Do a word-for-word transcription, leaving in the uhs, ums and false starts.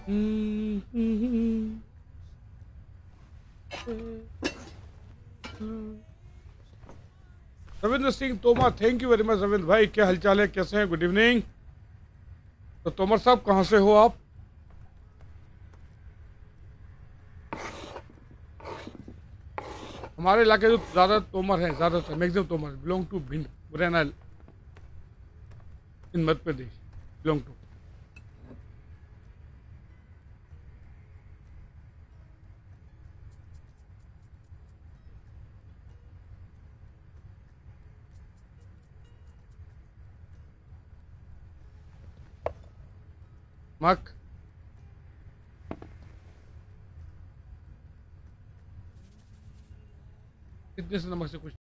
Ravindra Singh Tomar, thank you very much Ravindra भाई। क्या हालचाल है, कैसे हैं? Good evening. तो तोमर साहब कहाँ से हो आप? हमारे इलाके जो ज़्यादा तोमर हैं, ज़्यादातर maximum Tomar belong to Bhind, Morena in Madhya Pradesh belong to. मक कितने से नमक से कुछ